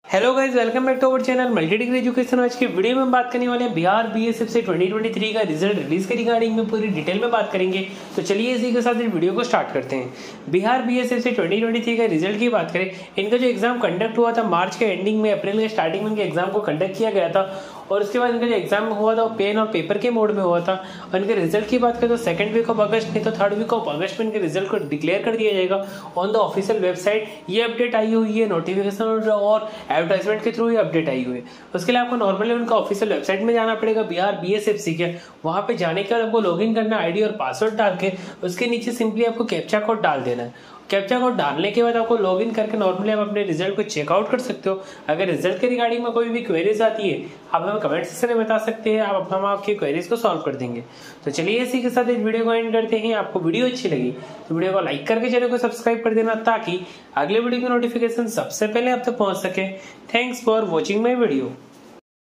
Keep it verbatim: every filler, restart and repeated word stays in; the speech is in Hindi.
Hello guys, welcome back to our channel multi degree education. आज की वीडियो में हम बात करने वाले हैं बिहार बीएसएफ से ट्वेंटी ट्वेंटी थ्री का रिजल्ट रिलीज के रिगार्डिंग में पूरी डिटेल में बात करेंगे। तो चलिए इसी के साथ इस वीडियो को स्टार्ट करते हैं। बिहार बीएसएफ से ट्वेंटी ट्वेंटी थ्री का रिजल्ट की बात करें, इनका जो एग्जाम कंडक्ट हुआ था मार्च के एंडिंग में, अप्रैल के स्टार्टिंग में इनके एग्जाम को कंडक्ट किया गया था और उसके बाद इनका जो एग्जाम हुआ था वो पेन और पेपर के मोड में हुआ था। और इनके रिजल्ट की बात करें तो सेकंड वीक ऑफ अगस्त नहीं तो थर्ड वीक ऑफ अगस्त में इनके रिजल्ट को डिक्लेयर कर दिया जाएगा ऑन द ऑफिशियल वेबसाइट। ये अपडेट आई हुई है, नोटिफिकेशन और एडवर्टाइजमेंट के थ्रू ये अपडेट आई हुई है। उसके लिए आपको नॉर्मली उनका ऑफिशियल वेबसाइट में जाना पड़ेगा, बिहार बीएसएफसी के। वहां पे जाने के बाद आपको लॉगिन करना आईडी और पासवर्ड डाल के उसके नीचे सिंपली आपको कैप्चा कोड डाल देना है। कैप्चा कोड डालने के बाद आपको लॉगिन करके नॉर्मली आप अपने रिजल्ट को चेकआउट कर सकते हो। अगर रिजल्ट के रिगार्डिंग में कोई भी क्वेरीज आती है आप हमें कमेंट सेक्शन में बता सकते हैं, आप हम आपकी क्वेरीज को सॉल्व कर देंगे। तो चलिए इसी के साथ इस वीडियो को एंड करते हैं। आपको वीडियो अच्छी लगी तो वीडियो को लाइक करके चैनल को सब्सक्राइब कर देना ताकि अगले वीडियो की नोटिफिकेशन सबसे पहले आप तक पहुंच सके। Thanks for watching my video.